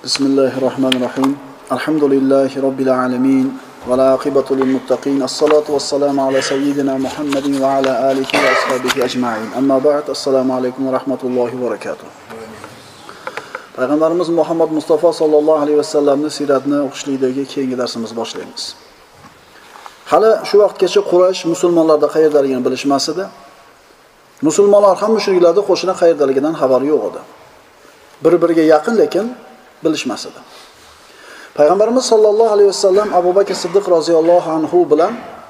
Bismillahirrahmanirrahim. Alhamdulillahi Rabbil alamin. Ve la akibatu lil muttaqin. As-salatu was-salamu ala seyyidina Muhammedin ve ala alihi ve ashabihi ecmaîn. Amma ba'd. Assalamu alaykum ve rahmetullahi ve berekatuh. Payg'ambarimiz Muhammad Mustafa sallallohu alayhi vasallamning siyratini o'qishlikdagi keyingi darsimiz boshlaymiz. Hali shu vaqtgacha Quraysh musulmonlarda qayerdaligini bilishmas edi. Musulmonlar ham mushriklarda qo'shini qayerdaligidan xabari yo'q edi. Bir-biriga yaqin lekin bilishmas edi. Payg'ambarimiz sallallohu alayhi vasallam Abu Bakr Siddiq roziyallohu anhu bilan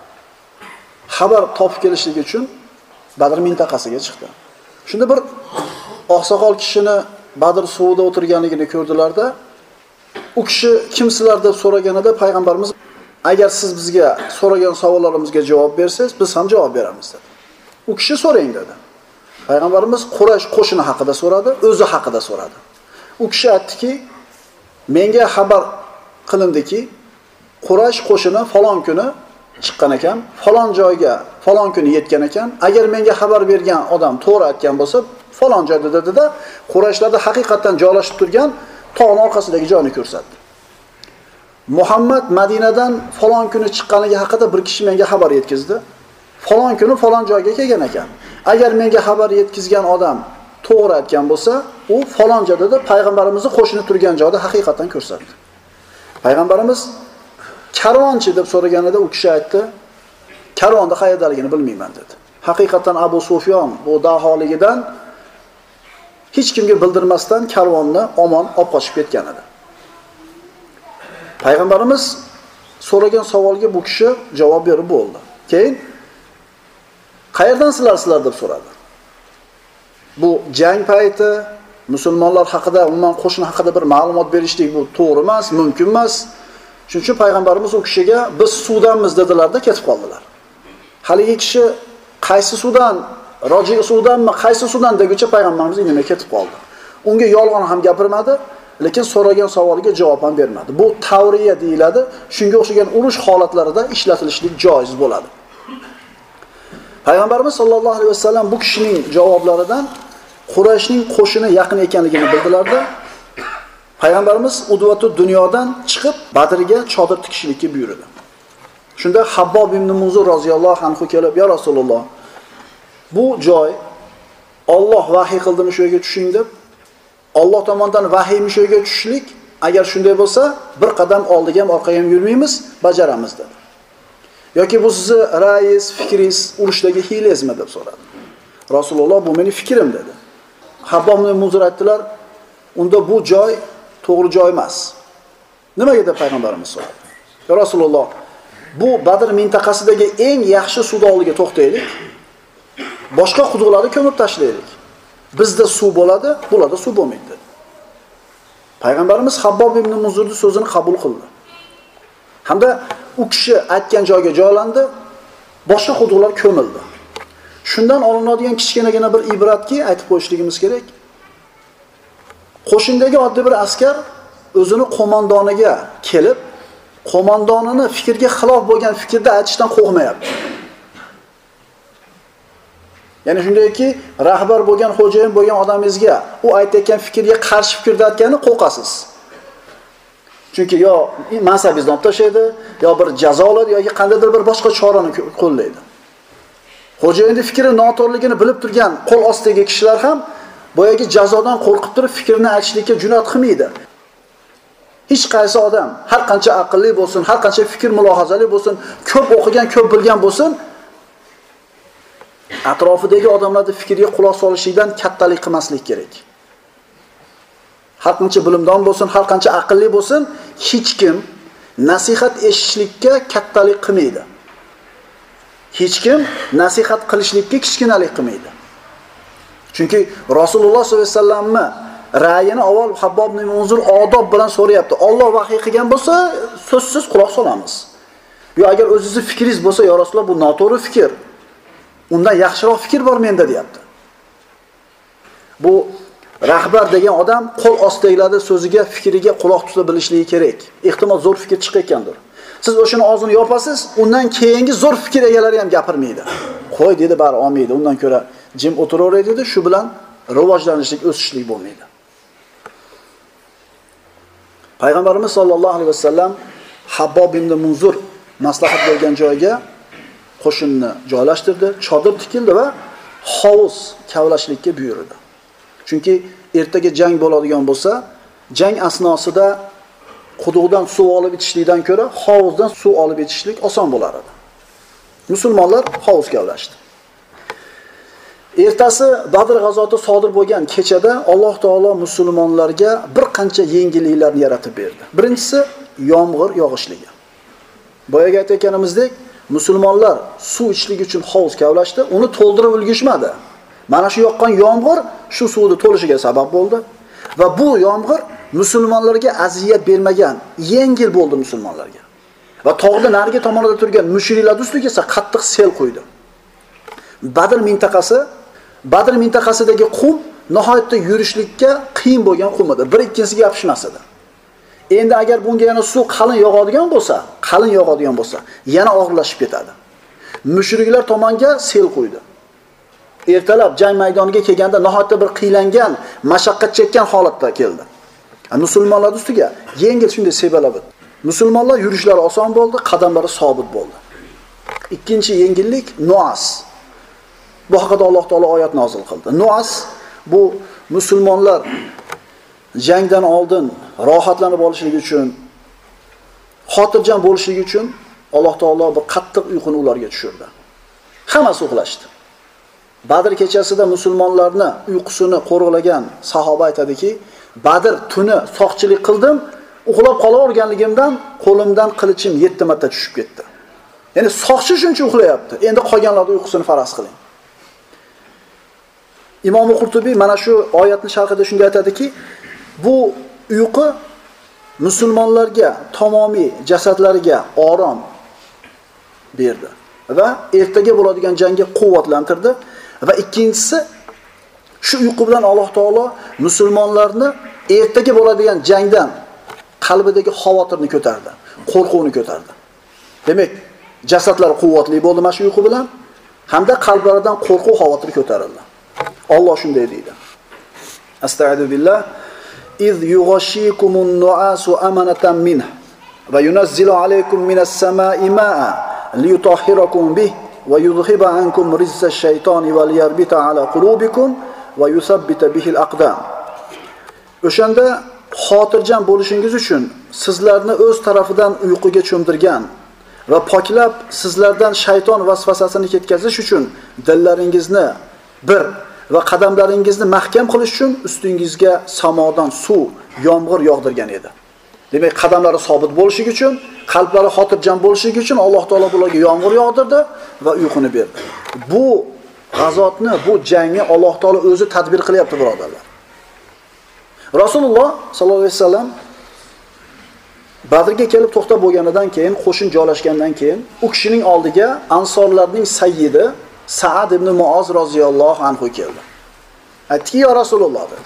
xabar topib kelishlik uchun Badr mintaqasiga chiqdi. Shunda bir oqsoqol kishini Badr suvida o'tirganligini ko'rdilarda, u kishi kimsizlar deb so'raganida payg'ambarimiz agar siz bizga so'ragan savollarimizga javob bersangiz, biz ham javob beramiz dedi. U kishi so'rang dedi. Payg'ambarimiz Quraysh qo'shini haqida so'radi, o'zi haqida so'radi. U kishi aytdiki, menga xabar qilindiki, Quraysh qo'shini falon kuni chiqqan ekan, falon joyga falon kuni yetgan ekan. Agar menga xabar bergan odam to'g'ri aytgan bo'lsa, falon joyda dedi-da, Qurayshlarda haqiqatan joylashib turgan tog'ning orqasidagi joyni ko'rsatdi. Muhammad Madinadan falon kuni chiqqanligi haqida bir kishi menga xabar yetkazdi. Falon kuni falon joyga kelgan ekan. Agar menga xabar yetkazgan odam to'g'ri aytgan bo'lsa, u falon joyda deb payg'ambarimizning qo'shini turgan joyda haqiqatan ko'rsatdi. Payg'ambarimiz karvonchi deb so'raganida u kishi aytdi, karvonda qayerdaligini bilmayman dedi. Haqiqatan Abu Sufyon bu daholigidan hech kimga bildirmasdan karvonni omon olib qochib ketgan edi. Payg'ambarimiz so'ragan savolga bu kishi javob berib bo'ldi. Keyin qayerdansizlar deb so'radi. Bu jang payti musulmonlar haqida, umuman qo'shin haqida bir ma'lumot berishlik bu to'g'ri emas, mumkin emas. Shuning uchun payg'ambarimiz u kishiga biz suvdanmiz dedilarda ketib qoldilar. Haligi kishi qaysi suvdan, roji suvdanmi, qaysi suvdan deguncha payg'ambarimiz indamay ketib qoldi. Unga yolg'on ham gapirmadi, lekin so'ragan savoliga javob ham bermadi. Bu tavriya deyiladi. Shunga o'xshagan urush holatlarida ishlatilishlik joiz bo'ladi. Payg'ambarimiz sollallohu alayhi vasallam bu kishining javoblaridan Qurayshning qo'shini yaqin ekanligini bildilarda, payg'ambarimiz udvatu dunyodan chiqib Badrga chodir tikishlikka buyurdi. Shunda Habbob ibn Munzir roziyallohu anhu kelib, "Ya Rasululloh, bu joy Alloh vahiy qildimi shu yerga tushing" deb, Alloh tomonidan vahiymi shu yerga tushishlik, agar shunday bo'lsa, bir qadam oldiga ham orqaga ham yurmaymiz, bajaramiz dedi. Yoki bu sizni ra'yingiz, fikringiz, urushdagi hiylangizmi deb so'radi. Rasululloh bu meni fikrim dedi. Habbob ibn Munzir aytdilar, unda bu joy to'g'ri joy emas. Nimaga deb payg'ambarimiz so'radi. Ya Rasululloh, bu Badr mintaqasidagi eng yaxshi suvni oldiga to'xtaylik. Boshqa quduqlarni ko'mib tashlaylik. Bizda suv bo'ladi, bularda suv bo'lmaydi. Payg'ambarimiz Habbob ibn Munzirning so'zini qabul qildi. Hamda u kishi aytgan joyga joylandi, boshqa quduqlar ko'mildi. Shundan olinadigan kichkinagina bir ibratki aytib qo'yishligimiz kerak. Qo'shindagi oddiy bir askar o'zini qo'mondoniga kelib, qo'mondonini fikrga xilof bo'lgan fikrda aytishdan qo'rqmayapti. Ya'ni shundayki, rahbar bo'lgan, xo'jayin bo'lgan odamingizga u aytayotgan fikrga qarshi fikrda aytgani qo'rqasiz. Chunki yo mansabingizni olib tashlaydi, yo bir jazo oladi yoki qandaydir bir boshqa chorani qo'llaydi. Xo'jayinning fikri noto'g'riligini bilib turgan qo'l ostidagi kishilar ham boyagi jazodan qo'rqib turib fikrni aytishlikka jur'at qilmaydi. Hech qaysi odam har qancha aqlli bo'lsin, har qancha fikr mulohazali bo'lsin, ko'p o'qigan, ko'p bilgan bo'lsin, atrofidagi odamlarning fikriga quloq solishlikdan kattalik qilmaslik kerak. Har qancha bilimdon bo'lsin, har qancha aqlli bo'lsin, hech kim nasihat eshitishlikka kattalik qilmaydi. Hech kim nasihat qilishlikka kichkinalik qilmaydi. Chunki Rasululloh sollallohu alayhi vasallamni ra'yini avval Habbob ibn Munzir odob bilan so'rayapti. Alloh vahiy qilgan bo'lsa, so'zsiz quloq solamiz. Yo agar o'zingizning fikringiz bo'lsa, ya Rasululloh bu noto'g'ri fikr. Undan yaxshiroq fikr bor menda, deyapti. Bu rahbar degan odam qo'l ostidagilarning so'ziga, fikriga quloq tuta bilishligi kerak. Ehtimol zo'r fikr chiqayotgandir. Siz o'shani og'zini yopasiz, undan keyingi zo'r fikr egalari ham gapirmaydi. Qo'y dedi, bari olmaydi. Undan ko'ra jim o'tiraveradi, shu bilan rivojlanishlik, o'sishlik bo'lmaydi. Payg'ambarimiz sollallohu alayhi vasallam Habbob ibn Munzur maslahat bergan joyga qo'shinni joylashtirdi, chodir tikildi va hovuz kavlashlikka buyurdi. Chunki ertaga jang bo'ladigan bo'lsa, jang asnosida quduqdan suv olib ichishlikdan ko'ra hovuzdan suv olib ichishlik oson bo'lar edi. Musulmonlar hovuz kavlashdi. Ertasi Badr g'azoti sodir bo'lgan kechada Alloh taolo musulmonlarga bir qancha yengilliklarni yaratib berdi. Birinchisi yomg'ir yog'ishligi. Boyaga aytganimizdek, musulmonlar suv ichishlik uchun hovuz kavlashdi, uni to'ldirib ulgishmadi. Mana shu yoqqan yomg'ir shu suvni to'lishiga sabab bo'ldi va bu yomg'ir musulmonlarga aziyat bermagan, yengil bo'ldi musulmonlarga. Va tog'ning narigi tomonida turgan mushriklar ustiga esa qattiq sel qo'ydi. Badr mintaqasidagi qum nihoyatda yurishlikka qiyin bo'lgan qum edi. Bir-ikkinchisiga yopishmas edi. Endi agar bunga yana suv qalin yog'adigan bo'lsa, yana og'irlashib ketadi. Mushriklar tomonga sel qo'ydi. Ertalab jang maydoniga kelganda nihoyatda bir qiylangan, mashaqqat chekkan holatda keldi. Musulmonlar ustiga yengil shunday sebalab o'tdi. Musulmonlar yurishlari oson bo'ldi, qadamlari sobit bo'ldi. Ikkinchi yengillik Nuas. Bu haqida Alloh taolo oyat nozil qildi. Nuas bu musulmonlar jangdan oldin rohatlanib olishligi uchun, xotirjam bo'lishligi uchun Alloh taolo bir qattiq uyquni ularga tushirdi. Hammasi uxlashdi. Badr kechasida musulmonlarni uyqusini qo'riqlagan sahoba aytadiki, Badr tuni soqchilik qildim, uxlab qolaverganligimdan qo'limdan qilichim 7 marta tushib ketdi. Ya'ni soqchi shuncha uxlayapti. Endi qolganlarning uyqusini faraz qiling. Imom Qurtubiy mana shu oyatning sharhida shunday aytadiki, bu uyqu musulmonlarga tamomiy jasadlariga orom berdi va ertaga bo'ladigan jangga quvvatlantirdi va ikkinchisi shu uyqu bilan Alloh taolo musulmonlarni ertaga bo'ladigan jangdan qalbidagi xavotirni ko'tardi, qo'rquvni ko'tardi. Demak, jasadlar quvvatli bo'ldi mana shu uyqu bilan hamda qalblaridan qo'rquv xavotir ko'tarildi. Alloh shunday deydi. Astagfiru billah. İz yughashikumun nu'asu amanatan minh va yunazzilu alaykum minas samaa'i ma'a liyutahhirakum bih va yudhhiba ankum rizza shaytoni va liyarbita ala qulubikum va yusabbita bihil aqdam. O'shanda xotirjam bo'lishingiz uchun sizlarni o'z tarafidan uyquga cho'mdirgan va poklab sizlardan shayton vasvasasini ketkazish uchun dillaringizni bir va qadamlaringizni mahkam qilish uchun ustingizga samodan suv, yomg'ir yog'dirgan edi. Demak, qadamlari sobit bo'lishligi uchun, qalblari xotirjam bo'lishligi uchun Alloh taolo ularga yomg'ir yog'dirdi va uyquni berdi. Bu g'azotni, bu jangni Alloh taolo o'zi tadbir qilyapti, birodarlar. Rasululloh sallallohu alayhi vasallam Badrga kelib to'xtab bo'lganidan keyin, qo'shin joylashgandan keyin, u kishining oldiga ansorlarning sayyidi Sa'ad ibn Muoz roziyallohu anhu keldi. Aytdiki, "Ya Rasululloh" dedi.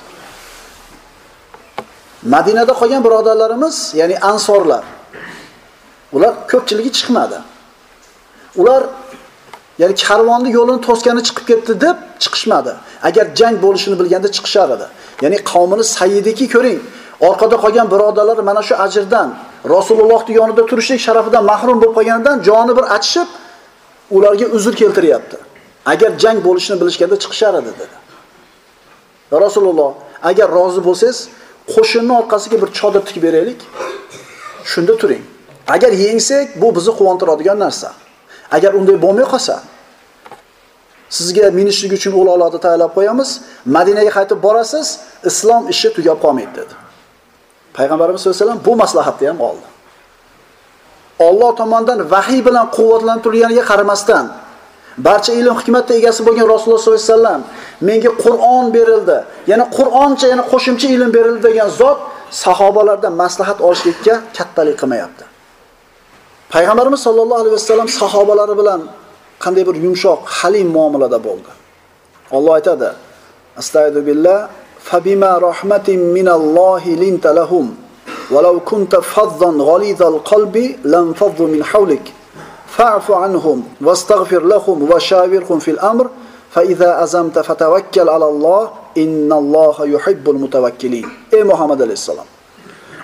Madinada qolgan birodarlarimiz, ya'ni ansorlar, ular ko'pchiligi chiqmadi. Ular ya'ni karvonni yo'lini to'sgani chiqib ketdi deb chiqishmadi. Agar jang bo'lishini bilganda chiqishar edi. Ya'ni qavmini sayyidiki ko'ring, orqada qolgan birodarlar mana shu ajrdan, Rasulullohning yonida turishlik sharafidan mahrum bo'lib qolganidan joni bir achishib, ularga uzr keltiryapti. Agar jang bo'lishini bilishganda chiqishar edi dedi. Rasululloh, agar rozi bo'lsangiz, qo'shinning orqasiga bir chodir tikib beraylik. Shunda turing. Agar yengsak, bu bizni quvontiradigan narsa. Agar unday bo'lmay qolsa, sizga minishlik uchun o'g'lonlarni tayyorlab qo'yamiz, Madinaga qaytib borasiz, islom ishi tugab qolmaydi dedi. Payg'ambarimiz sollallohu alayhi vasallam bu maslahatni ham oldi. Alloh tomonidan vahiy bilan quvvatlantirilganiga qaramasdan, barcha ilm hikmatga egasi bo'lgan Rasululloh sollallohu alayhi vasallam menga Qur'on berildi, yana Qur'oncha, yana qo'shimcha ilm berildi degan zot sahobalardan maslahat olishlikka kattalik qilmayapti. Payg'ambarimiz sollallohu alayhi vasallam sahobalari bilan qanday bir yumshoq, halim muomalada bo'ldi. Alloh aytadi: "Astagfiru billah, fabima rahmatin minallohi linta lahum, walau kunta fazzan ghalidal qalbi lam faddu min hawlik, fa'fu anhum wastaghfir lahum wa shawirhum fil amr, fa idza azamta fatawakkal ala Allah, innalloha yuhibbul mutawakkilin." Ey Muhammad alayhisalom,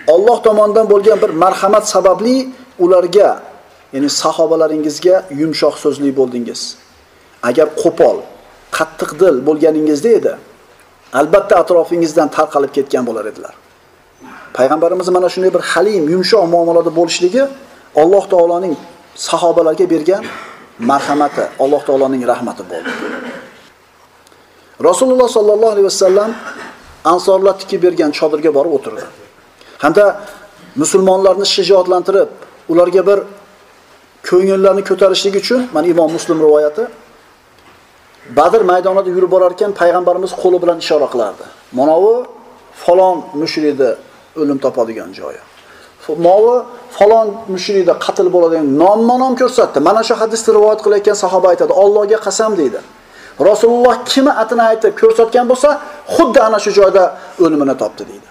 Alloh tomonidan bo'lgan bir marhamat sababli ularga, ya'ni sahobalaringizga yumshoq so'zli bo'ldingiz. Agar qo'pol, qattiq dil bo'lganingizda edi, albatta atrofingizdan tarqalib ketgan bo'lar edilar. Payg'ambarimiz mana shunday bir halim, yumshoq muomalada bo'lishligi Alloh taoloning sahobalarga bergan marhamati, Alloh taoloning rahmati bo'ldi. Rasululloh sallallohu alayhi vasallam ansorlar tikib bergan chodirga borib o'tirdi. Hamda musulmonlarni shijoatlantirib, ularga bir ko'ngillarni ko'tarishlik uchun, mana Imom Muslim rivoyati, Badr maydonida yurib borar ekan payg'ambarimiz qo'li bilan ishora qilardi. Mana bu falon mushrikni o'lim topadigan joyi. Movi falon mushrikda qatl bo'ladigan nom ko'rsatdi. Mana shu hadisni rivoyat qilayotgan sahoba aytadi, Allohga qasam deydi. Rasululloh kimi atini aytib ko'rsatgan bo'lsa, xuddi ana shu joyda o'limini topdi deydi.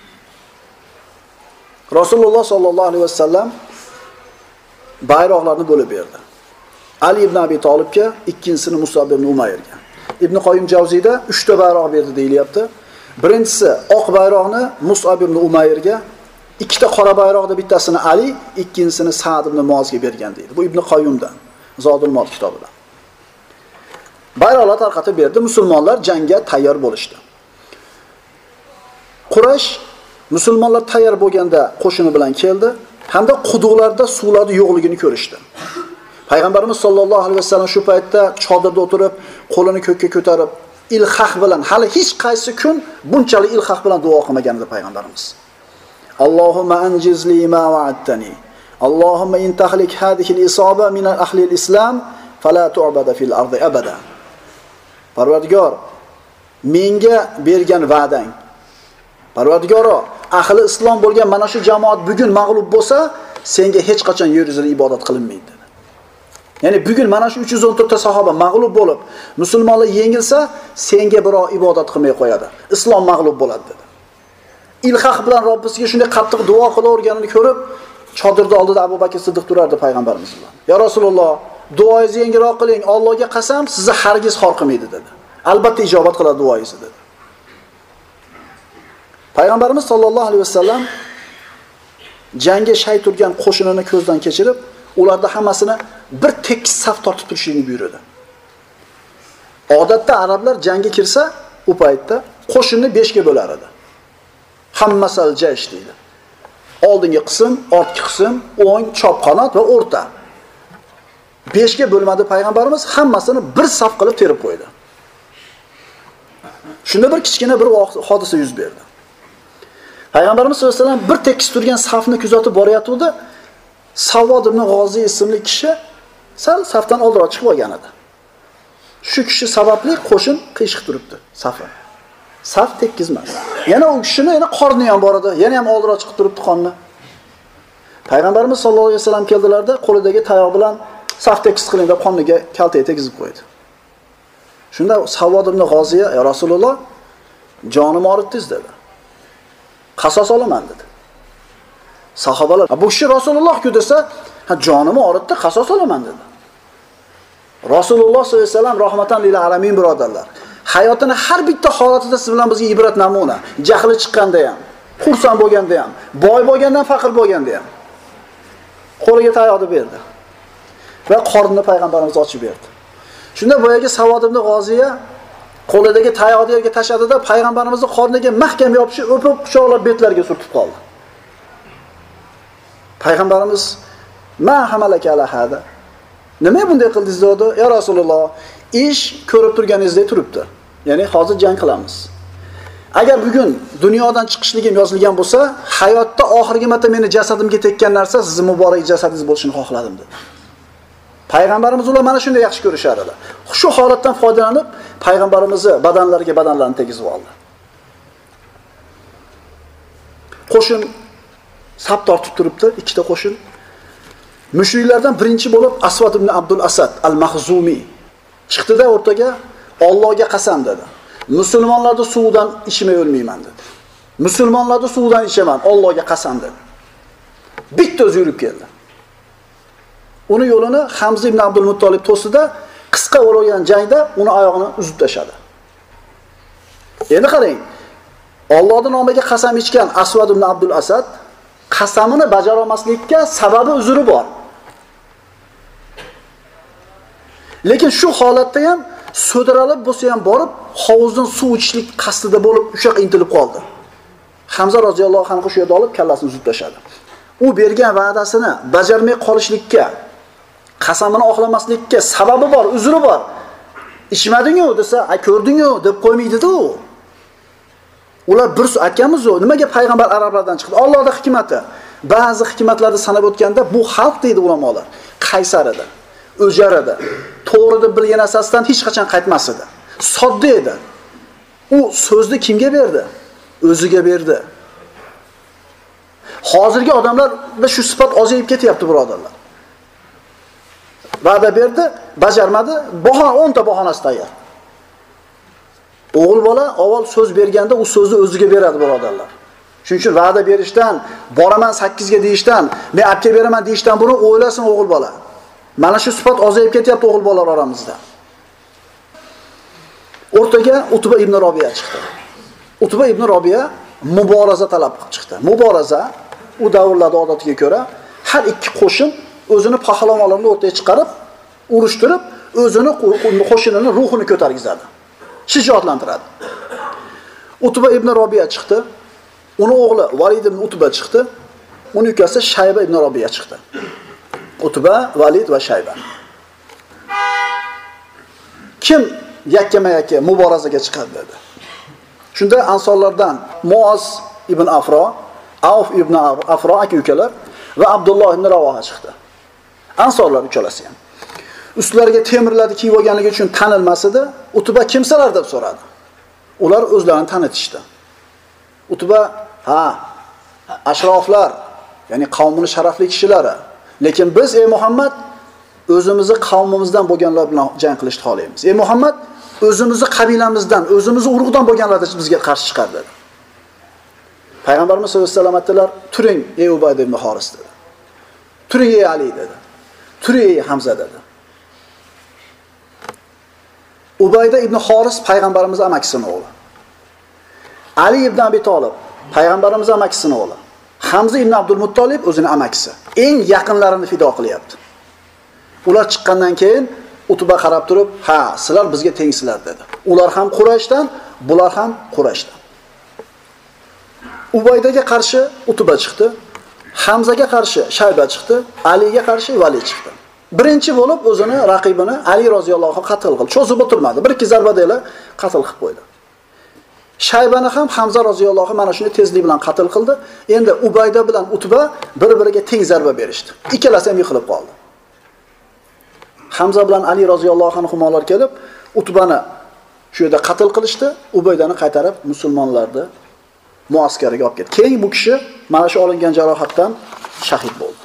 Rasululloh sallallohu alayhi vasallam bayroqlarni bo'lib berdi. Ali ibn Abi Talibga, ikkinchisini Musab ibn Umayrga. Ibn Qoyyim Javziyda 3 ta bayroq berdi deyilyapti. Birinchisi oq bayroqni Musab ibn Umayrga, 2 ta qora bayroqda bittasini Ali, ikkinchisini Sa'd ibn Muozga bergan deydi. Bu Ibn Qoyyimdan, Zodul Ma'ad kitobidan. Bayroqlar tarqatib berdi, musulmonlar jangga tayyor bo'lishdi. Quraysh musulmonlar tayyor bo'lganda qo'shini bilan keldi, hamda quduqlarda suvlarda yo'qligini ko'rishdi. Payg'ambarimiz sollallohu alayhi vasallam shu paytda chodirda o'tirib, qo'lini ko'kka ko'tarib, ilhaq bilan, hali hech qaysi kun bunchalik ilhaq bilan duo qilmagan edi payg'ambarimiz. Allohumma anjizli ma wa'adtani. Allohumma in tahlik hadhihi al-isaba min ahli al-islam fala tu'bada fil ardi abada. Parvardigor, menga bergan va'dang. Parvardigoro, ahli islom bo'lgan mana shu jamoat bugun mag'lub bo'lsa, senga hech qachon yer yuzida ibodat qilinmaydi dedi. Ya'ni bugun mana shu 314 ta sahoba mag'lub bo'lib, musulmonlar yengilsa, senga birov ibodat qilmay qo'yadi. Islom mag'lub bo'ladi dedi. Ilhaq bilan Robbisiga shunday qattiq duo qilaverganini ko'rib, chodirda oldida Abu Bakr Siddiq turardi payg'ambarimiz bilan. Ya Rasululloh, duoingizni yengilroq qiling. Allohga qasam, sizni hargiz xor qilmaydi dedi. Albatta ijobat qiladi duoingizni dedi. Payg'ambarimiz sollallohu alayhi vasallam jangga shay turgan qo'shinini ko'zdan kechirib, ularda hammasini bir tekis saf tortib turishini buyurdi. Odatda arablar jangga kirsa, u paytda qo'shinni 5 ga bo'lar edi. Hammasal jaysh deydi. Oldingi qism, ortki qism, o'ng, chop qanot va o'rta. 5 ga bo'lmadi payg'ambarimiz, hammasini bir saf qilib terib qo'ydi. Shunda bir kichkina bir hodisa yuz berdi. Payg'ambarimiz sollallohu alayhi vasallam bir tekis turgan safni kuzatib borayotganda, Savod ibn G'oziy ismli kishi sal safdan oldinroq chiqib olgan edi. Shu kishi sababli qo'shin qiyshiq turibdi safi. Saf tekis emas. Yana u kishini yana qorni ham bor edi, yana ham oldinroq chiqib turibdi qonni. Payg'ambarimiz sollallohu alayhi vasallam keldilarda, qo'lidagi tayoq bilan saf tekis qiling deb qonniga kaltaga tegizib qo'ydi. Shunda Savod ibn G'oziy, "Ya Rasululloh, jonimni oritdingiz" dedi. "Qasos olaman" dedi. Sahobalar, "Bu kishi Rasululloh-ku" desa, "Ha, jonimni oritdi, qasos olaman" dedi. Rasululloh sollallohu alayhi vasallam rahmatan lil alamin birodarlar. Hayotini har bitta holatida siz bilan bizga ibrat namuna. Jahli chiqqanda ham, xursand bo'lganda ham, boy bo'lgandan faqir bo'lganda ham. Qo'liga tayoqni berdi. Va qornini payg'ambarimiz ochib berdi. Shunda boyagi Savod ibn G'oziya qo'lidagi tayoqni yerga tashladi-da, payg'ambarimizning qorniga mahkam yopishib, o'pib, quchoqlab betlariga surtib qoldi. Payg'ambarimiz "Ma hamalaka ala hada?" Nima bunday qildingiz dedi? "Ya Rasululloh, ish ko'rib turganingizdek turibdi. Ya'ni hozir jang qilamiz. Agar bugun dunyodan chiqishligim yozilgan bo'lsa, hayotda oxirgi marta meni jasadimga tekkan narsa sizning muborak jasadingiz bo'lishini xohladim" dedi. Payg'ambarimiz ular mana shunday yaxshi ko'rishar edi. Shu holatdan foydalanib, payg'ambarimizni badanlariga badanlarini tegizib oldi. Qo'shin saf tortib turibdi, ikkita qo'shin. Mushriklardan birinchi bo'lib Asvad ibn Abdul Asad al-Mahzumi chiqdi-da o'rtaga, "Allohga qasam" dedi. "Musulmonlarning suvidan ichmay o'lmayman" dedi. "Musulmonlarning suvidan ichaman, Allohga qasam" dedi. Bitta o'zi yurib keldi. Uni yo'lini Hamza ibn Abdul Muttolib to'sida qisqa bo'lgan jangda uni oyog'ini uzib tashladi. Endi qarang, Allohning nomiga qasam ichgan Asvad ibn Abdul Asad qasamini bajara olmaslikka sababi uzri bor. Lekin shu holatda ham so'diralib bo'lsa ham borib hovuzdan suv ichishlik qasdida bo'lib o'sha yoqqa intilib qoldi. Hamza roziyallohu anhu shu yerda olib kallasini uzib tashladi. U bergan va'dasini bajarmay qolishlikka, qasamini oqlamaslikka sababi bor, uzri bor. Ichmading-ku desa, ko'rding-ku deb qo'ymaydi-da u. Ular bir aytganmiz-ku, nimaga payg'ambar arablardan chiqdi? Allohning hikmati. Ba'zi hikmatlarni sanab o'tganda bu xalq deydi ulamolar, qaysar edi, o'jar edi. To'g'ri deb bilgan asosdan hech qachon qaytmas edi. Sodda edi. U so'zni kimga berdi? O'ziga berdi. Hozirgi odamlarda shu sifat ozayib ketyapti, birodarlar. Va'da berdi, bajarmadi, 10 ta bahonasi tayyor. O'g'il bola avval so'z berganda u so'zni o'ziga beradi, birodarlar. Shuning uchun va'da berishdan, boraman 8 ga deyishdan, men apga beraman deyishdan buni o'ylasin o'g'il bola. Mana shu sifat ozayib ketyapti o'g'il bolalar oramizda. O'rtaga Utba ibn Robiya chiqdi. Utba ibn Robiya muboraza talab qilib chiqdi. Muboraza u davrlarda odatiga ko'ra har ikki qo'shin o'zini pahlavonlarini o'rtaga chiqarib, urushtirib, o'zini qo'shinining ruhini ko'targizadi. Shijoatlantiradi. Utba ibn Robiya chiqdi. Uni o'g'li Valid ibn Utba chiqdi. Uning ukasi Shayba ibn Robiya chiqdi. Utba, Valid va Shayba. Kim yakkama-yakka muborazaga chiqadi dedi. Shunda ansonlardan Muoz ibn Afro, Avf ibn Afro aka-ukalar va Abdulloh ibn Ravoha chiqdi. Ansonlar uchalasi ham. Ustlariga temirlarni kiyib olganligi uchun tanilmasdi. Utba kimsalar deb so'radi. Ular o'zlarini tanitishdi. Utba, ashroflar, ya'ni qavmining sharafli kishilari. Lekin biz ey Muhammad o'zimizni qavmimizdan bo'lganlar bilan jang qilishni xohlaymiz. Ey Muhammad o'zimizni qabilamizdan, o'zimizni urug'dan bo'lganlar bizga qarshi chiqadi dedi. Payg'ambarimiz sollallohu alayhi vasallam aytdilar, "Turing ey Ubayda ibn Haris" dedi. "Turing ey Ali" dedi. "Turing ey Hamza" dedi. Ubayda ibn Haris payg'ambarimiz amakisining o'g'li. Ali ibn Abi Talib payg'ambarimiz amakisining o'g'li. Hamza ibn Abdul Muttolib o'zining amakisi. Eng yaqinlarini fido qilyapti. Ular chiqqandan keyin Utba qarab turib, "Ha, sizlar bizga tengsizlar" dedi. Ular ham Qurayshdan, bular ham Qurayshdan. Ubaydaga qarshi Utba chiqdi, Hamzaga qarshi Shayba chiqdi, Aliga qarshi Vali chiqdi. Birinchi bo'lib o'zini raqibini Ali roziyallohu anhu qatl qildi. Cho'zib o'tirmadi. Bir ikki zarba bilan qatl qilib qo'ydi. Shaybani ham Hamza roziyallohu anhu mana shuni tezlik bilan qatl qildi. Endi Ubayda bilan Utba bir-biriga teng zarba berishdi. Ikkalasi ham yiqilib qoldi. Hamza bilan Ali roziyallohu anhular kelib, Utbani shu yerda qatl qilishdi, Ubaydani qaytarib musulmonlarni muaskariga olib ketdi. Keyin bu kishi mana shu olingan jarohatdan shahid bo'ldi.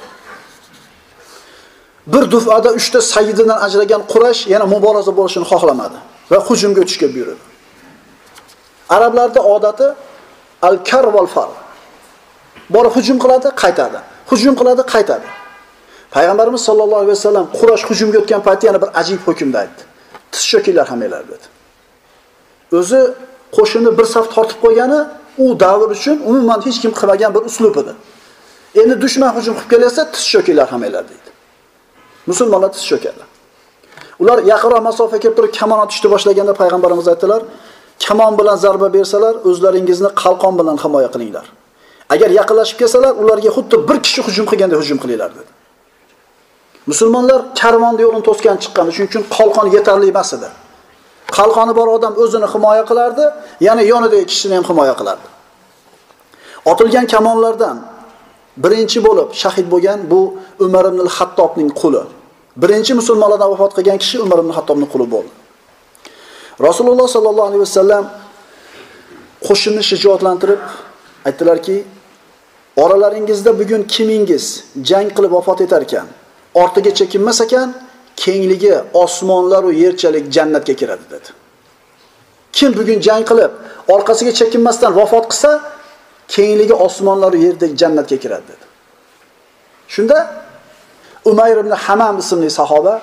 Bir dufada 3 ta sayyididan ajragan Quraysh yana muboraza bo'lishini xohlamadi va hujumga o'tishga buyurdi. Arablarda odati al-kar val far. Borib hujum qiladi, qaytadi. Hujum qiladi, qaytadi. Payg'ambarimiz sollallohu alayhi vasallam Quraysh hujumga o'tgan paytda yana bir ajib hukmda aytdi. Tiz cho'kinglar hammalar dedi. O'zi qo'shinni bir saf tortib qo'ygani u davr uchun umuman hech kim qilmagan bir uslub edi. Endi dushman hujum qilib kelsa, tiz cho'kinglar hammalar dedi. Musulmonlar tiz cho'kadi. Ular yaqinroq masofa kelib turib kamon otishni boshlaganda payg'ambarimiz aytdilar: "Kamon bilan zarba bersalar, o'zlaringizni qalqon bilan himoya qilinglar. Agar yaqinlashib kelsalar, ularga xuddi bir kishi hujum qilganda hujum qilinglar" dedi. Musulmonlar karvonni yo'lini to'sgan chiqqan, shuning uchun qalqon yetarli emas edi. Qalqoni bor odam o'zini himoya qilardi, yana yonidagi kishini ham himoya qilardi. Otilgan kamonlardan birinchi bo'lib shahid bo'lgan bu Umar ibn al-Hattobning quli. Birinchi musulmonlardan vafot qilgan kishi Umar ibn al-Hattobning quli bo'ldi. Rasululloh sallallohu alayhi vasallam qo'shinni shijoatlantirib aytdilarki, oralaringizda bugun kimingiz jang qilib vafot etar ekan, ortiga chekinmas ekan, kengligi osmonlar va yerchalik jannatga kiradi dedi. Kim bugun jang qilib orqasiga chekinmasdan vafot qilsa, kengligi osmonlar va yerdagi jannatga kiradi dedi. Shunda Umayr ibn Hamam ismli sahoba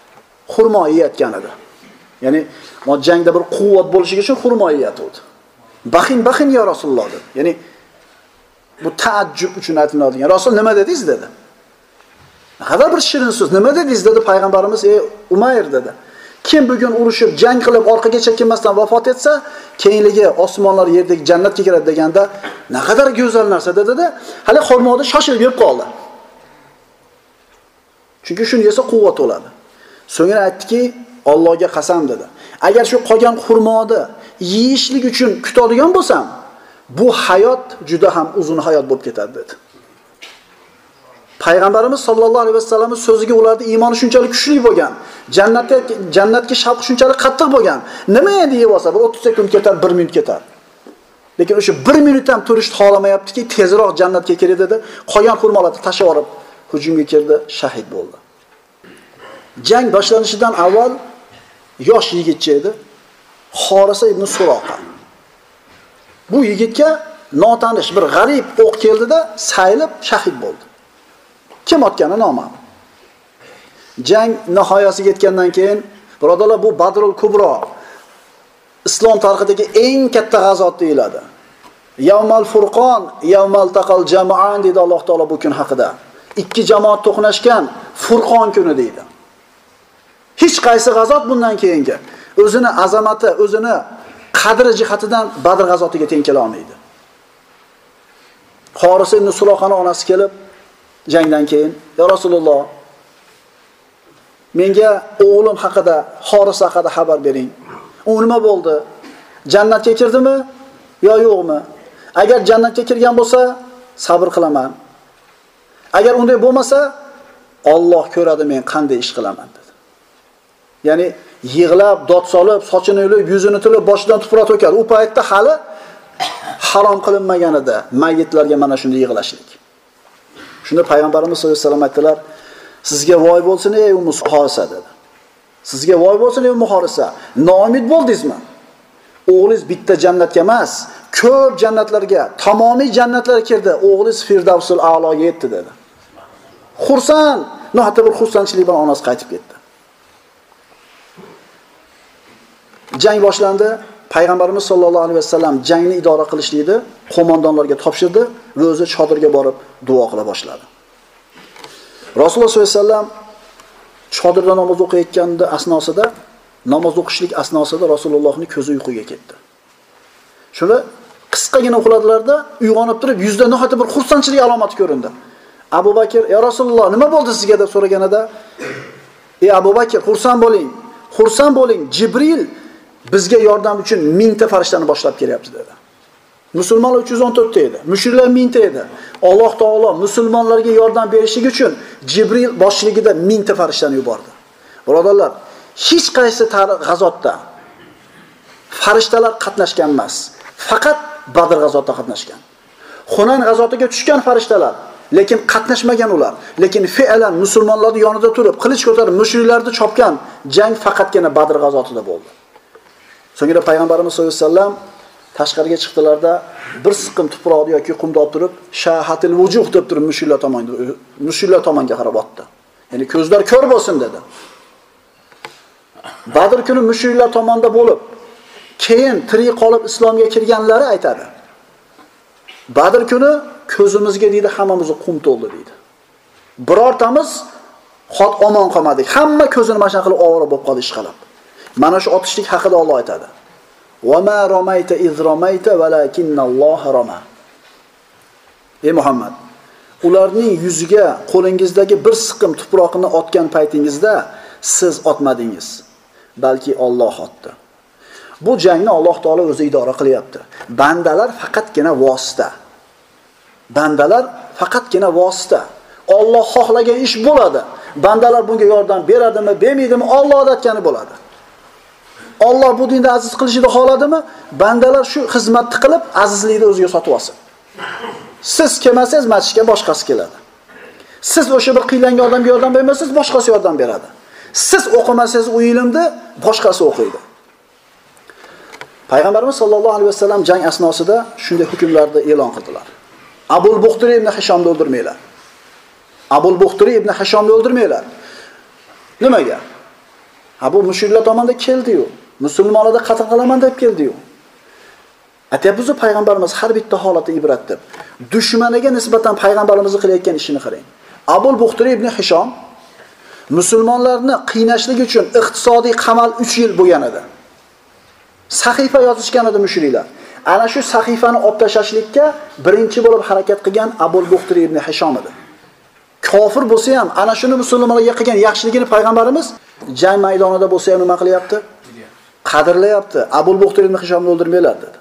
xurmo yeyotgan edi. Ya'ni jangda bir quvvat bo'lishi uchun xurmo yeyotdi. Baxin ya Rasululloh dedi. Ya'ni bu taajjub uchun aytiladigan. Rasul nima dedingiz dedi. Naqadar bir shirin so'z. Nima dedingiz dedi payg'ambarimiz, ey Umayr dedi. Kim bugun urushib, jang qilib orqaga chekinmasdan vafot etsa, keyinligi osmonlar yerdagi jannatga kiradi deganda, naqadar go'zal narsa dedi-da, hali xurmoda shoshilib yeb qoldi. Chunki shuni yesa quvvat bo'ladi. So'ngra aytdiki, Allohga qasam dedi. Agar shu qolgan xurmoni yeyishlik uchun kutadigan bo'lsam, bu hayot juda ham uzun hayot bo'lib ketadi dedi. Payg'ambarimiz sollallohu alayhi vasallamning so'ziga ularda iymoni shunchalik kuchli bo'lgan, jannatga shavq shunchalik qattiq bo'lgan. Nima endi yeb olsa, bir 30 sekund ketar, 1 minut ketar. Lekin o'sha 1 minut ham turishni xohlamayaptiki, tezroq jannatga kiradi dedi. Qolgan xurmolarni tashlab olib hujumga kirdi, shahid bo'ldi. Jang boshlanishidan avval yosh yigitcha edi, Xorisa ibn Suroqa. Bu yigitga notanish bir g'arib o'q keldida, saylib shahid bo'ldi. Kim otgani noma'lum. Jang nihoyasiga yetgandan keyin, birodarlar, bu Badrul Kubro islom tarixidagi eng katta g'azot deyiladi. Yawmal Furqon, yawmal taqal jama'an dedi Alloh taolo bu kun haqida. Ikki jamoat to'qnashgan Furqon kuni deydi. Hech qaysi g'azot bundan keyingi o'zini azamati, o'zini qadri jihatidan Badr g'azotiga teng kela olmaydi. Xorisa ibn Suroqaning onasi kelib jangdan keyin, "Ya Rasululloh, menga o'g'lim haqida, Xorisa haqida xabar bering. U nima bo'ldi? Jannatga kirdimi yo yo'qmi? Agar jannatga kirgan bo'lsa, sabr qilaman. Agar unday bo'lmasa, Alloh ko'radi men qanday ish qilaman" dedi. Ya'ni yig'lab, dod solib, sochini yulib, yuzini tilib, boshidan tuproq to'kadi. U paytda hali harom qilinmagan edi mayitlarga mana shunday yig'lashlik. Shunda payg'ambarimiz sollallohu alayhi vasallam aytdilar, "Sizga voy bo'lsin ey Xorisa" dedi. "Sizga voy bo'lsin ey Xorisa, noumid bo'ldingizmi? O'g'lingiz bitta jannatga emas, ko'p jannatlarga, tamomiy jannatlarga kirdi. O'g'lingiz Firdavsul a'loga yetdi" dedi. Xursand, hatto bir xursandchilik bilan onasi qaytib ketdi. Jang boshlandi. Payg'ambarimiz sollallohu alayhi vasallam jangni idora qilishlikni qo'mondonlarga topshirdi va o'zi chodirga borib duo qila boshladi. Rasululloh sollallohu alayhi vasallam chodirda namoz o'qiyotganda asnosida, namoz o'qishlik asnosida Rasulullohning ko'zi uyquga ketdi. Shuni qisqagina uxladilarda, uyg'onib turib, yuzda nihoyatda bir xursandchilik alomati ko'rindi. Abu Bakr, "Ya Rasululloh, nima bo'ldi sizga?" deb so'raganida, "Ey Abu Bakr, xursand bo'ling. Xursand bo'ling. Jibril bizga yordam uchun 1000 ta farishtani boshlab kelyapti" dedi. Musulmonlar 314 ta edi, mushriklar 1000 ta edi. Alloh taolo musulmonlarga yordam berishi uchun Jibril boshchiligida 1000 ta farishtani yubordi. Birodarlar, hech qaysi g'azotda farishtalar qatnashgan emas, faqat Badr g'azotida qatnashgan. Xunan g'azotiga tushgan farishtalar, lekin qatnashmagan ular. Lekin fe'lan musulmonlarning yonida turib, qilich ko'tarib mushriklarni chopgan jang faqatgina Badr g'azotida bo'ldi. So'ngra payg'ambarimiz sollallohu alayhi vasallam tashqariga chiqdilarda bir siqim tuproqni yoki qumni olib turib, shahatil vujuh deb turib mushrilar tomonga qarab otdi. Ya'ni ko'zlar ko'r bo'lsin dedi. Badr kuni mushrilar tomonda bo'lib, keyin tirik qolib islomga kirganlari aytadi. Badr kuni ko'zimizga deydi hammamizni qum to'ldi deydi. Birortamiz xot omon qolmadik. Hamma ko'zini mashina qilib ovora bo'lib qoldi ishqalab. Mana shu otishlik haqida Alloh aytadi. "Va ma ramayta iz ramayta valakinnalloh rama." Ey Muhammad, ularning yuziga qo'lingizdagi bir siqim tuproqni otgan paytingizda siz otmadingiz, balki Alloh otdi. Bu jangni Alloh taolo o'zi idora qilyapti. Bandalar faqatgina vosita. Bandalar faqatgina vosita. Alloh xohlagan ish bo'ladi. Bandalar bunga yordam beradimi, bermaydimi, Alloh aytgani bo'ladi. Alloh bu dinda aziz qilishini xohladimi, bandalar shu xizmatni qilib azizlikni o'ziga sotib olsin. Siz kelmasangiz masjidga boshqasi keladi. Siz o'sha bir qiynalgan odamga yordam bermasangiz, boshqasi yordam beradi. Siz o'qimasangiz u ilmni boshqasi o'qiydi. Payg'ambarimiz sollallohu alayhi vasallam jang asnosida shunday hukmlarni e'lon qildilar. Abul Buxtari ibn Hishomni o'ldirmanglar. Abul Buxtari ibn Hishomni o'ldirmanglar. Nimaga? Bu mushriklar tomonidan keldi-yu. Musulmonlarga qatl qilaman deb keldi-yu. Aytayapmiz, payg'ambarimiz har bitta holatda ibrat deb. Dushmaniga nisbatan payg'ambarimizni qilayotgan ishini qarang. Abul Buxturi ibn Hishom musulmonlarni qiynashlik uchun iqtisodiy qamal 3 yil bo'lgan edi. Sahifa yozishgan edi mushriklar. Ana shu sahifani olib tashlashlikka birinchi bo'lib harakat qilgan Abul Buxturi ibn Hishom edi. Kofir bo'lsa ham ana shuni musulmonlarga qilgan yaxshiligini payg'ambarimiz jang maydonida bo'lsa ham nima qilyapti? Qadrlayapti. Abul Buxturi ibn Hishomni o'ldirmanglar dedi.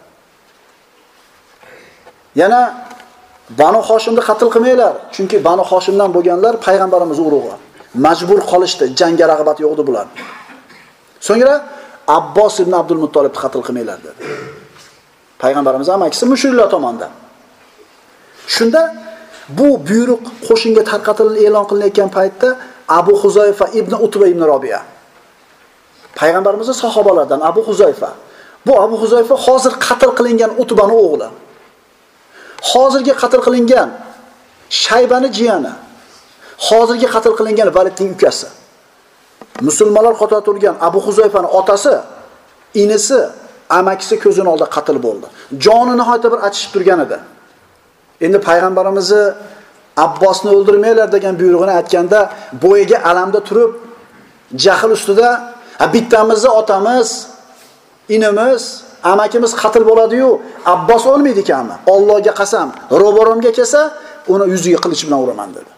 Yana Banu Hoshimni qatl qilmanglar, chunki Banu Hoshimdan bo'lganlar payg'ambarimiz urug'i. Majbur qolishdi, jangga rag'bat yo'q edi bular. So'ngra Abbos ibn Abdul Muttolibni qatl qilmanglar dedi. Payg'ambarimiz amakisi mushriklar tomonidan. Shunda bu buyruq qo'shinga tarqatilib e'lon qilinayotgan paytda Abu Huzayfa ibn Utba ibn Robiya, payg'ambarimizning sahobalaridan Abu Huzayfa. Bu Abu Huzayfa hozir qatl qilingan Utbaning o'g'li. Hozirgi qatl qilingan Shaybani jiyani. Hozirgi qatl qilingan Validning ukasi. Musulmonlar qatorida turgan Abu Huzayfaning otasi, inisi, amakisi ko'zining oldida qatl bo'ldi. Joni nihoyatda bir achishib turgan edi. Endi payg'ambarimizni Abbosni o'ldirmanglar degan buyrug'ini aytganda, bo'yiga alamda turib, jahl ustida, bittamizni otamiz, inimiz, amakimiz qatl bo'ladi-yu, Abbos o'lmaydi ekanmi? Allohga qasam, ro'baromga kelsa, uni yuziga qilich bilan uraman dedi.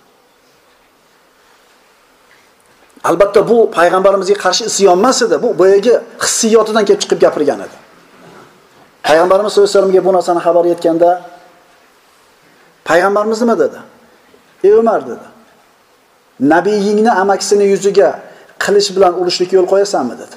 Albatta bu payg'ambarimizga qarshi isyon emas edi, bu boyagi hissiyotidan kelib chiqib gapirgan edi. Payg'ambarimiz sollallohu alayhi vasallamga bu narsani xabar yetganda payg'ambarimiz nima dedi? Ey Umar dedi. Nabiyingni amakisini yuziga qilich bilan urishlikka yo'l qo'yasanmi dedi.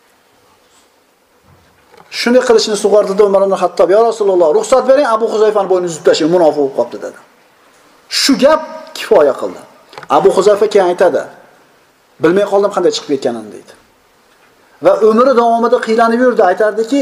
Shuni qilishni sug'ordida Umar ibn Xattob, "Ya Rasululloh, ruxsat bering, Abu Huzayfani bo'ynini uzib tashlang, munofiq bo'lib qopti" dedi. Shu gap kifoya qildi. Abu Huzayfa keyin aytadi, "Bilmay qoldim qanday chiqib ketganini" deydi. Va umri davomida qiylanib yurdi, aytardiki,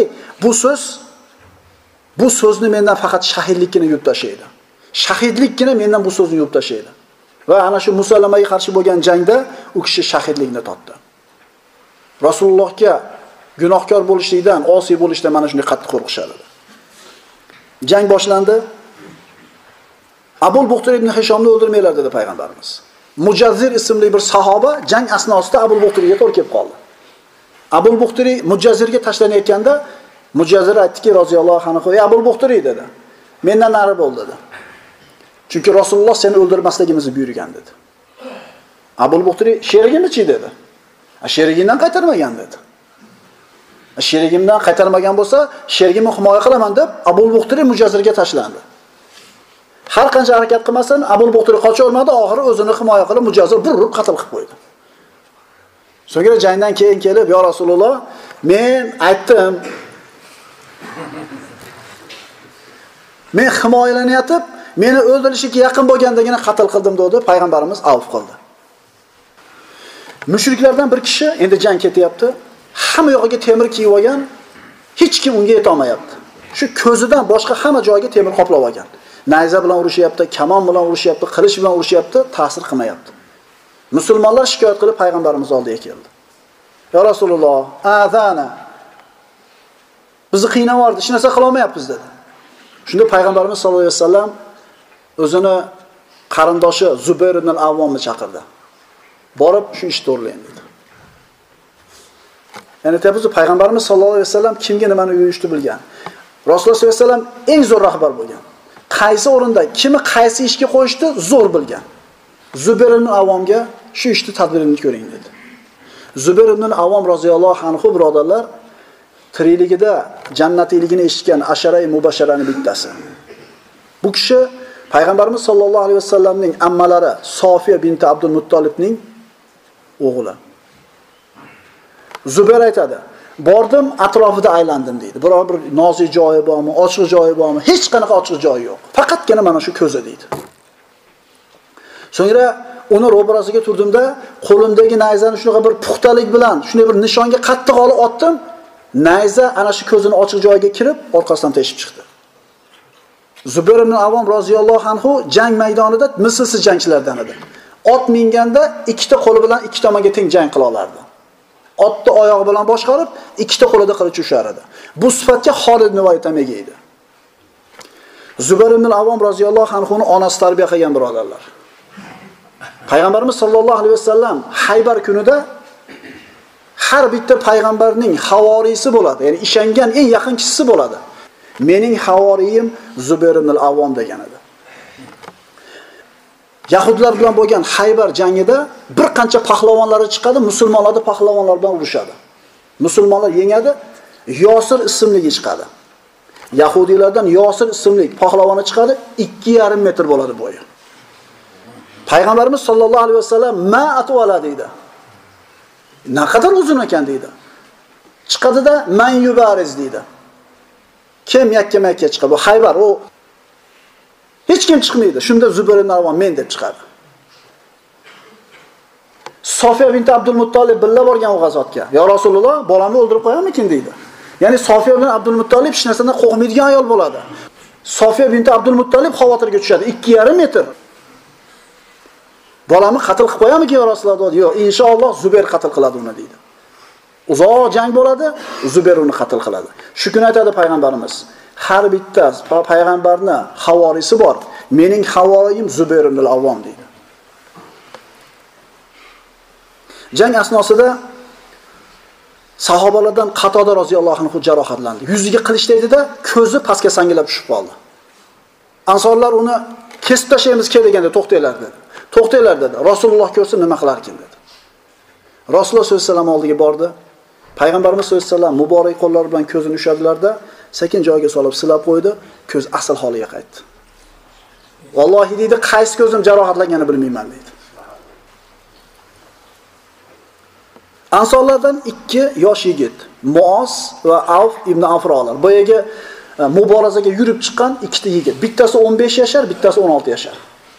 bu so'zni mendan faqat shahidlikgina yutib tashlaydi. Shahidlikgina mendan bu so'zni yutib tashlaydi. Va ana shu Musallamaga qarshi bo'lgan jangda u kishi shahidlikni topdi. Rasulullohga gunohkor bo'lishlikdan, osiy bo'lishdan mana shunday qattiq qo'rqishadi. Jang boshlandi. Abul Buxturi ibn Hishomni o'ldirmanglar dedi payg'ambarimiz. Mujazzir ismli bir sahoba jang asnosida Abul Buxturiga to'g'ri kelib qoldi. Abul Buxturi Mujazzirga tashlanayotganda Mujazzir aytdiki, roziyallohu anhu, "Ey Abul Buxturi" dedi. "Mendan nari bo'l" dedi. Chunki Rasululloh seni o'ldirmasligimizni buyurgan dedi. Abul Buxturi sherigimni-chi dedi. Sherigimdan qaytarmagan dedi. Sherigimdan qaytarmagan bo'lsa, sherigimni himoya qilaman deb Abul Buxturi Mujazzirga tashlandi. Har qancha harakat qilmasin, Abul Buxturi qocha olmadi, oxiri o'zini himoya qilib Mujazzir burib qatl qilib qo'ydi. So'ngra jangdan keyin kelib, "Ya Rasululloh, men aytdim. Men himoyalanayotib, meni o'ldirishga yaqin bo'lgandagina qatl qildim" dedi, payg'ambarimiz avf qildi. Mushriklardan bir kishi endi jang ketyapti. Hamma yog'iga temir kiyib olgan, hech kim unga yeta olmayapti. Shu ko'zidan boshqa hamma joyiga temir qoplab olgan. Nayza bilan urushyapti, kamon bilan urushyapti, qilich bilan urushyapti, ta'sir qilmayapti. Musulmonlar shikoyat qilib payg'ambarimiz oldiga keldi. "Ya Rasululloh, azana. Bizni qiynavordi, hech narsa qila olmayapmiz" dedi. Shunda payg'ambarimiz sollallohu alayhi vasallam o'zini qarindoshi Zubayr ibn al-Avvomni chaqirdi. "Borib shu ishni to'g'rilang" dedi. Ya'ni tabiiy payg'ambarimiz sollallohu alayhi vasallam kimga nimani yurishni bilgan. Rasululloh sollallohu alayhi vasallam eng zo'r rahbar bo'lgan. Qaysi o'rinda kimi qaysi ishga qo'yishni zo'r bilgan. Zubayr ibn al-Avvomga shu ishni tadbirini ko'ring dedi. Zubayr ibn al-Avvom roziyallohu anhu birodarlar tirikligida jannatiyligini eshitgan asharai mubashsharani bittasi. Bu kishi payg'ambarimiz sollallohu alayhi vasallamning ammalari Sofiya bint Abdul Muttolibning o'g'li. Zubayr aytadi, "Bordim, atrofida aylandim" deydi. Biror bir nozik joyi bormi, ochiq joyi bormi? Hech qanaqa ochiq joyi yo'q. Faqatgina mana shu ko'zi deydi. So'ngra uni ro'barasiga turdimda, qo'limdagi nayzani shunaqa bir puxtalik bilan, shunday bir nishonga qattiq olib otdim. Nayza ana shu ko'zini ochiq joyiga kirib, orqasidan teshib chiqdi. Zubayr ibn Avvom roziyallohu anhu jang maydonida mislsiz jangchilardan edi. Ot minganda ikkita qo'li bilan ikki tomonga teng jang qila olardi. Otni oyog'i bilan boshqarib, ikkita qo'lida qilich ushar edi. Bu sifatga Xolid ibn Valid ham ega edi. Zubayr ibn al-Avvom roziyallohu anhuni onasi tarbiya qilgan birodarlar. Payg'ambarimiz sollallohu alayhi vasallam Haybar kunida har bitta payg'ambarning havoriysi bo'ladi, ya'ni ishongan eng yaqin kishisi bo'ladi. Mening havoriyim Zubayr ibn al-Avvom degan edi. Yahudlar bilan bo'lgan Haybar jangida bir qancha pahlavonlari chiqadi, musulmonlarni pahlavonlar bilan urushadi. Musulmonlar yengadi, Yosir ismligi chiqadi. Yahudiylardan Yosir ismli pahlavoni chiqadi, 2,5 metr bo'ladi bo'yi. Payg'ambarimiz sollallohu alayhi vasallam ma atvala deydi. Naqadar uzun ekan deydi. Chiqadida man yubariz deydi. Kim yakka-makka chiqadi? Bu Haybar, u hech kim chiqmaydi. Shunda Zubayr ibn Avvom men deb chiqadi. Sofiya bint Abdul Muttolib billa borgan u g'azotga. "Ya Rasululloh, bolamni o'ldirib qo'yarmikin?" deydi. Ya'ni Sofiya bilan Abdul Muttolib hech narsadan qo'rqmaydigan ayol bo'ladi. Sofiya bint Abdul Muttolib xavotirga tushadi. 2,5 metr. Bolamni qatl qilib qo'yamikin ya Rasululloh? Yo'q, inshaalloh Zubayr qatl qiladi uni deydi. Uzoq jang bo'ladi, Zubayr uni qatl qiladi. Shu kun aytadi payg'ambarimiz, har bitta payg'ambarning havorisi bor. Mening havoriyim Zubayr ibn al-Avvom deydi. Jang asnosida sahobalardan Qatoda roziyallohu anhu jarohatlandi. Yuziga qilich tegdi-da, ko'zi pastga sangilab tushib qoldi. Ansorlar uni kesib tashlaymiz deganda to'xtanglar dedi. To'xtanglar dedi. Rasululloh ko'rsa nima qilar ekan dedi. Rasululloh sollallohu alayhi vasallam oldiga bordi. Payg'ambarimiz sollallohu alayhi vasallam muborak qo'llari bilan ko'zini ushadilarda, sekin joyiga solib silab qo'ydi, ko'z asl holiga qaytdi. Vallohi deydi, qaysi ko'zim jarohatlanganini bilmayman deydi. Ansorlardan 2 yosh yigit, Muoz va Avf ibn Afrolar. Boyaga muborazaga yurib chiqqan 2 yigit. Bittasi 15 yashar, bittasi 16 yashar.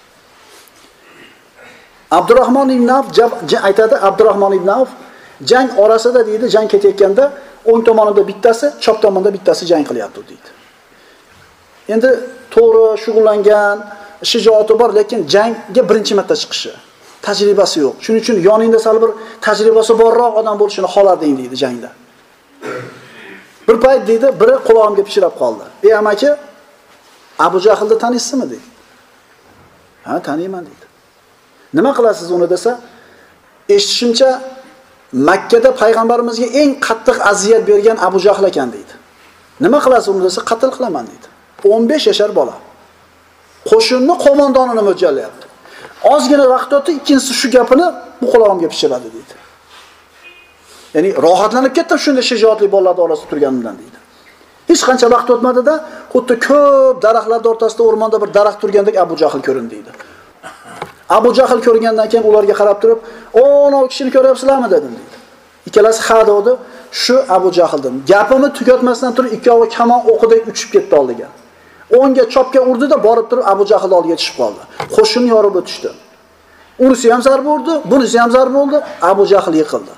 Abdurrahmon ibn Avf aytadi, Abdurrahmon ibn Avf jang orasida deydi, jang ketayotganda o'ng tomonida bittasi, chap tomonda bittasi jang qilyapti deydi. Endi to'g'ri shug'ullangan, shijoati bor, lekin jangga birinchi marta chiqishi, tajribasi yo'q. Shuning uchun yoningda sal bir tajribasi borroq odam bo'lishini xohlarding deydi jangda. Bir payt deydi, biri qulog'imga pishirib qoldi. "Ey amaki, Abu Jahlni taniysizmi?" deydi. "Ha, taniyman" deydi. "Nima qilasiz uni?" desa, "Eshitishimcha Makkada payg'ambarimizga eng qattiq aziyat bergan Abu Jahl ekan" deydi. "Nima qilasiz uni?" desa, "Qatl qilaman" deydi. 15 yashar bola. Qo'shinni qo'mondonini mo'ljallayapti. Ozgina vaqt o'tdi, ikkinchisi shu gapini bu qulog'imga pishiradi deydi. Ya'ni rohatlanib ketdim shunday shijoatli bolalar orasida turganimdan deydi. Hech qancha vaqt o'tmadi-da, xuddi ko'p daraxtlar o'rtasida o'rmonda bir daraxt turgandek Abu Jahl ko'rindi deydi. Abu Jahl ko'rgandan keyin ularga qarab turib, "O'nov kishini ko'ryapsizlarmi?" dedim deydi. Ikkalasi ha dedi, "Shu Abu Jahl" dedim. Gapimni tugatmasdan turib ikkovi kamon o'qidek uchib ketdi oldiga. O'nga chopga urdi-da, borib turib Abu Jahl oldiga tushib qoldi. Qo'shinni yorib o'tishdi. Unisi ham zarba urdi, bunisi ham zarba urdi, Abu Jahl yiqildi.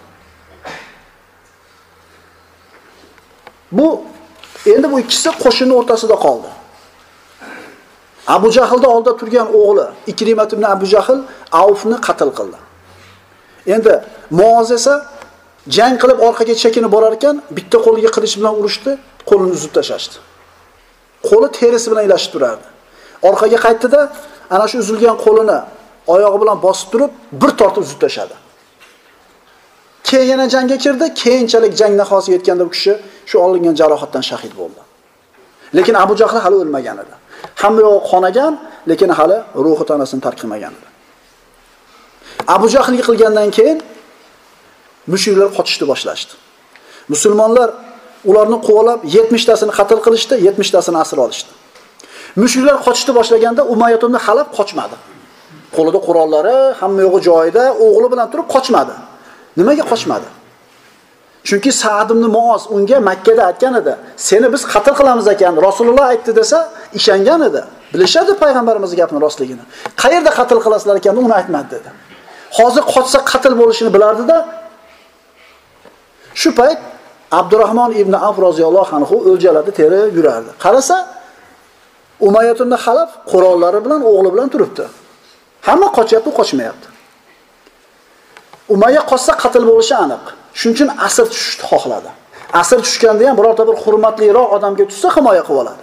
Endi bu ikkisi qo'shinning o'rtasida qoldi. Abu Jahlda oldida turgan o'g'li Ikrimat ibn Abu Jahl Avfni qatl qildi. Endi Muoz esa jang qilib orqaga chekinib borar ekan, bitta qo'liga qilich bilan urishdi, qo'lini uzib tashashdi. Qo'li terisi bilan ilashib turardi. Orqaga qaytdi-da, ana shu uzilgan qo'lini oyog'i bilan bosib turib, bir tortib uzib tashadi. Keyin yana jangga kirdi, keyinchalik jang nihoyasiga yetganda bu kishi shu olingan jarohatdan shahid bo'ldi. Lekin Abu Jahl hali o'lmagan edi. Hamma yo'q qonagan, lekin hali ruhi tanasini tark qilmagan edi. Abu Jahl yiqilgandan keyin mushriklar qochishni boshlashdi. Musulmonlar ularni qo'g'lab 70 tasini qatl qilishdi, 70 tasini asir olishdi. Mushriklar qochishni boshlaganda Umayyad ibn Halab qochmadi. Qo'lida qurollari, hamma yo'g'i joyida, o'g'li bilan turib qochmadi. Nimaga qochmadi? Chunki Sa'd ibn Muoz unga Makkada aytgan edi, "Seni biz qatl qilamiz ekan, Rasululloh aytdi" desa, ishongan edi. Bilishadi payg'ambarimizning gapini rostligini. Qayerda qatl qilasizlar ekan, uni aytmadi dedi. Hozir qochsa qatl bo'lishini bilardi-da. Shu payt Abdurrahmon ibn Avf roziyallohu anhu o'ljalarni terib yurardi. Qarasa, Umayyad ibn Halaf qurollari bilan o'g'li bilan turibdi. Hamma qochyapti, qochmayapti. Umayya qochsa qatl bo'lishi aniq. Shuning uchun asr tushishni xohladi. Asr tushganda ham birorta bir hurmatliroq odamga tushsa himoya qilib oladi.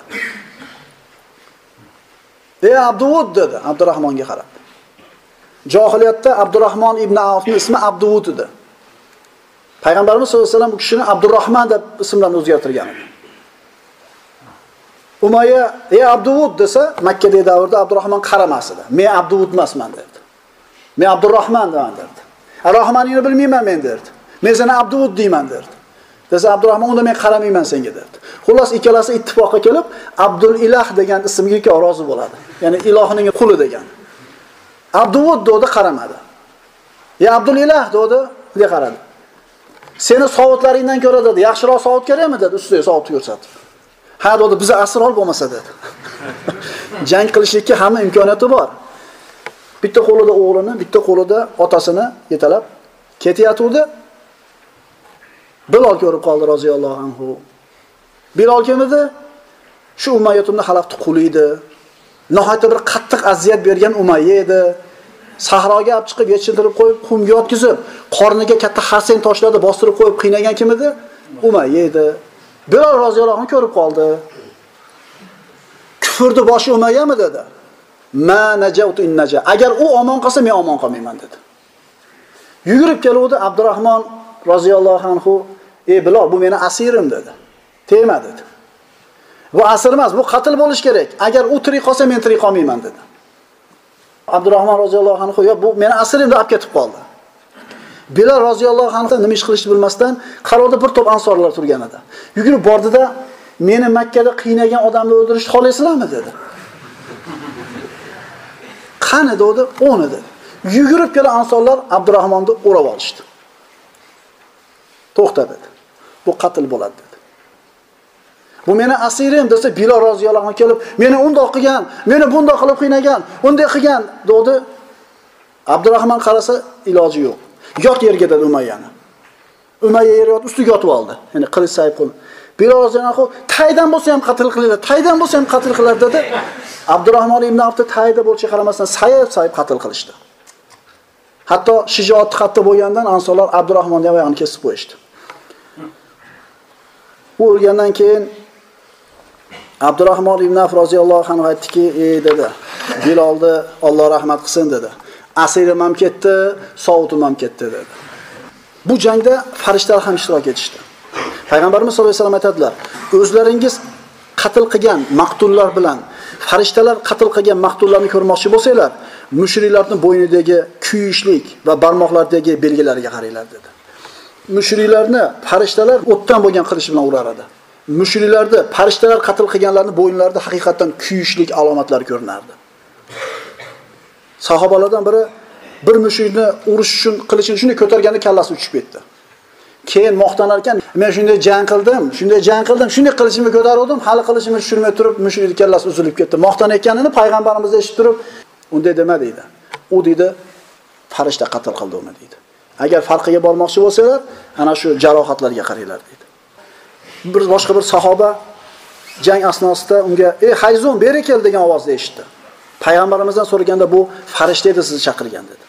Ey Abduvud dedi Abdurrahmonga qarab. Jahiliyatda Abdurrahmon ibn Avfning ismi Abduvud edi. Payg'ambarimiz sollallohu alayhi vasallam bu kishini Abdurrahmon deb ismlarini o'zgartirgan edi. Umayya ey Abduvud desa, Makka davrida Abdurrahmon qaramas edi. Men Abduvud emasman dedi. Men Abdurrahmon deman dedi. Rahmoningni bilmayman men dedi. Men seni Abduvud deyman dedi. Desa Abdurrahmon unda men qaramayman senga dedi. Xullas ikkalasi ittifoqqa kelib Abdul Ilah degan ismga rozi bo'ladi. Ya'ni ilohning quli degan. Abduvud dedi qaramadi. Ya Abdul Ilah dedi, unga qaradi. Seni savotlaringdan ko'ra dedi, yaxshiroq savot kerakmi dedi, ustiga savot ko'rsatib. Ha dedi, biza asr ol bo'lmasa dedi. Jang qilishlikka hamma imkoniyati bor. Bitta qo'lida o'g'lini, bitta qo'lida otasini yetalab ketayotdi. Bilol ko'rib qoldi roziyallohu anhu. Bilol kim edi? Shu Umayya ibn Xalafning quli edi. Nihoyatda bir qattiq aziyat bergan Umayya edi. Sahroga olib chiqib yechintirib qo'yib, qumga yotqizib, qorniga katta xarsen toshlarni bostirib qo'yib qiynagan kim edi? Umayya edi. Bilol roziyallohu anhu ko'rib qoldi. Kufrni boshi Umayyami dedi. Ma najautu in naja. Agar u omon qolsa men omon qolmayman dedi. Yugurib keluvdi Abdurrahmon roziyallohu anhu, "Ey Bilol, bu meni asirim" dedi. "Tegma" dedi. "Bu asir emas, bu qatl bo'lish kerak. Agar u tirik qolsa men tirik qolmayman" dedi. Abdurrahmon roziyallohu anhu, "Yo, bu meni asirim" deb olib ketib qoldi. Bilol roziyallohu anhu nima ish qilishni bilmasdan qarovda bir to'p ansorlar turgan edi. Yugurib bordida, "Meni Makka da qiynagan odamni o'ldirishni xohlaysizlarmi?" dedi. "Qani?" dedi, "O'ni" dedi. Yugurib kelgan ansorlar Abdurrahmonni o'rab olishdi. "To'xta" dedi. "Bu qatl bo'ladi" dedi. "Bu meni asirim" desa Bilol roziyallohu anhu kelib, "Meni undoq qilgan, meni bundoq qilib qiynagan, unday qilgan" dedi. Abdurrahmon qarasa iloji yo'q. "Yot yerga" dedi Umayyani. Umayya yerga yotib ustiga yotib oldi. Ya'ni qilich sayib qo'l. Bilol roziyallohu anhu taydan bo'lsa ham qatl qilinglar, taydan bo'lsa ham qatl qilinglar dedi. Abdurrahmon ibn Avfni tayda bo'lishiga qaramasdan sayib qatl qilishdi. Hatto shijoatli xatda bo'lgandan ansorlar Abdurrahmonning oyog'ini kesib qo'yishdi. U o'lgandan keyin Abdurrahmon ibn Avf roziyallohu anhu aytdiki, "Ey" dedi, "Bilolni Alloh rahmat qilsin" dedi. "Asirim ham ketdi, savutim ham ketdi" dedi. Bu jangda farishtalar ham ishtirok etishdi. Payg'ambarimiz sollallohu alayhi vasallam aytadilar, "O'zlaringiz qatl qilgan maqtullar bilan farishtalar qatl qilgan maqtullarni ko'rmoqchi bo'lsanglar, mushriklarning bo'ynidagi kuyishlik va barmoqlaridagi belgilariga qaranglar" dedi. Mushriklarni farishtalar o'tdan bo'lgan qilish bilan urar edi. Mushriklarda farishtalar qatl qilganlarning bo'ynlarida haqiqatan kuyishlik alomatlari ko'rinardi. Sahobalardan biri bir mushrikni urish uchun qilichini shunday ko'targanda kallasi uchib ketdi. Keyin maqtanar ekan, "Men shunday jang qildim, shunday qilichimni ko'tardim, hali qilichimni tushirmay turib mushrikning kallasi uzilib ketdi." Maqtanayotganini payg'ambarimiz eshitib turib, "Unday dema" deydi. U deydi, "Farishta qatl qildi uni" deydi. Agar farqiga bormoqchi bo'lsalar, ana shu jarohatlarga qaranglar deydi. Boshqa bir sahoba jang asnosida unga, "Ey Hayzun, beri kel" degan ovozni eshitdi. Payg'ambarimizdan so'raganda bu farishta edi sizni chaqirgan dedi.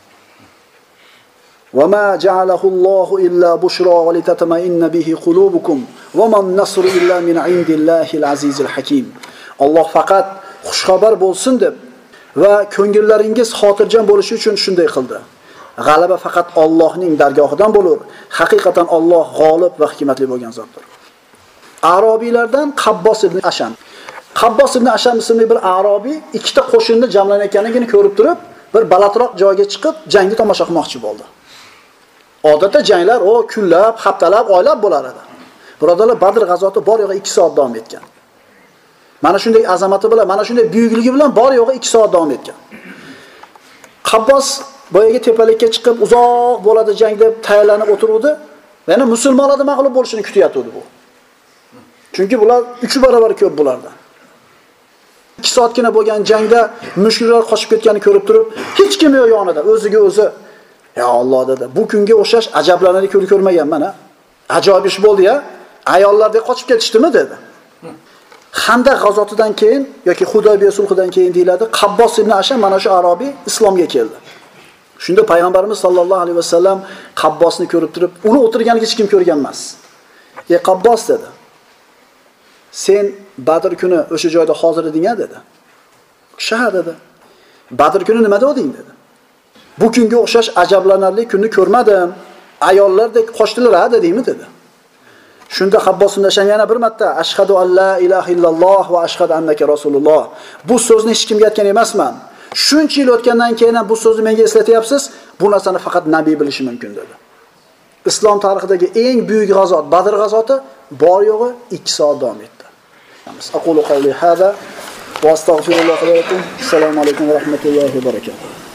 "Va ma ja'alahu Allohu illa bushra va litatma'inna bihi qulubukum va man nasru illa min indillahil azizil hakim." Alloh faqat xushxabar bo'lsin deb va ko'ngillaringiz xotirjam bo'lishi uchun shunday qildi. G'alaba faqat Allohning dargohidan bo'lar. Haqiqatan Alloh g'olib va hikmatli bo'lgan zotdir. Arabiylardan Qabbos ibn Asham. Qabbos ibn Asham ismli bir arobiy ikkita qo'shinni jamlanayotganligini ko'rib turib, bir balandroq joyga chiqib, jangni tomosha qilmoqchi bo'ldi. Odatda janglar kunlab, haftalab, oylab bo'lar edi. Birodarlar, Badr g'azoti bor yo'g'i 2 soat davom etgan. Mana shunday azamati bilan, mana shunday buyukligi bilan bor yo'g'i 2 soat davom etgan. Qabbos boyaga tepalikka chiqib, uzoq bo'ladi jang deb tayyorlanib o'tiruvdi. Yana musulmonlarning mag'lub bo'lishini kutyapti bu. Chunki bular 3 barobar ko'p bulardan. 2 soatgina bo'lgan jangda mushriklar qochib ketganini ko'rib turib, hech kim yo'q yonida, o'ziga o'zi, "Ya Alloh" dedi. "Bu kunga o'xshash ajablanarli kun ko'rmaganman a. Ajoyib ish bo'ldi-ya. Ayollardek qochib ketishdimi" dedi. Xandaq g'azotidan keyin yoki Hudaybiya sulhidan keyin deyiladi, Qabbos ibn Asham mana shu arobiy islomga keldi. Shunda payg'ambarimiz sollallohu alayhi vasallam Qabbosni ko'rib turib, uni o'tirganiga hech kim ko'rgan emas. "Ey Qabbos" dedi. "Sen Badr kuni o'sha joyda hozir eding-a?" dedi. "Shah" dedi. "Badr kuni nima deding?" dedi. "Bu kunga o'xshash ajablanarli kunni ko'rmadim. Ayollardek qochdilar-a dedingmi?" dedi. Shunda Qabbos undan yana bir marta "Ashhadu an la ilaha illalloh va ashhadu annaka rasululloh." Bu so'zni hech kimga aytgan emasman. Shuncha yil o'tgandan keyin bu so'zni menga eslatyapsiz. Bu narsani faqat nabiy bilishi mumkin dedi. Islom tarixidagi eng buyuk g'azot Badr g'azoti bor yo'g'i 2 soat davom etdi. Aqulu qawli hada va astaghfirulloh va lakum. Assalomu alaykum va rahmatullohi va barakatuh.